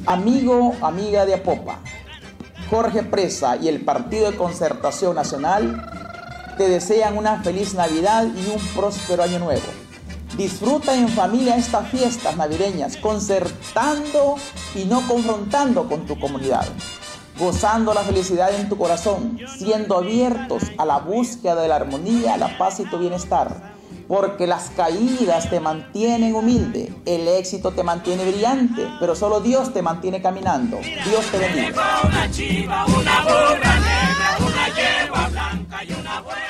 Amigo, amiga de Apopa, Jorge Presa y el Partido de Concertación Nacional te desean una feliz Navidad y un próspero año nuevo. Disfruta en familia estas fiestas navideñas, concertando y no confrontando con tu comunidad, gozando la felicidad en tu corazón, siendo abiertos a la búsqueda de la armonía, la paz y tu bienestar. Porque las caídas te mantienen humilde, el éxito te mantiene brillante, pero solo Dios te mantiene caminando. Dios te bendiga. Una chiva, una burra negra, una yegua blanca y una buena.